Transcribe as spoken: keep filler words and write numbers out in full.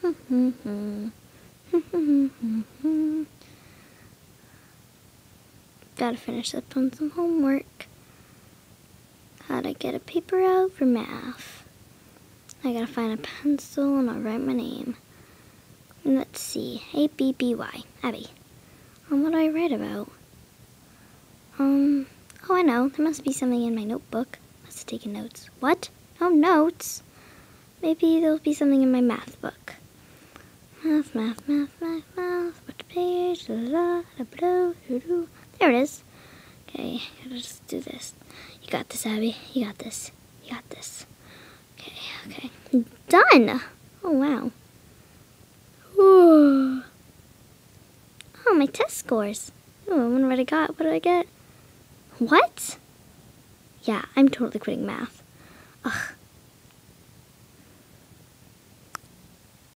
Gotta finish up on some homework. Gotta get a paper out for math. I gotta find a pencil and I'll write my name. Let's see, A B B Y, Abby. Um, what do I write about? Um, oh I know, there must be something in my notebook. Must have taken notes. What? No notes? Maybe there'll be something in my math book. Math, math, math, math, math, what page? La, la, la, blah, doo, doo. There it is. Okay, gotta just do this. You got this, Abby. You got this. You got this. Okay, okay. Done! Oh, wow. Ooh. Oh, my test scores. Oh, I wonder what I got. What did I get? What? Yeah, I'm totally quitting math. Ugh.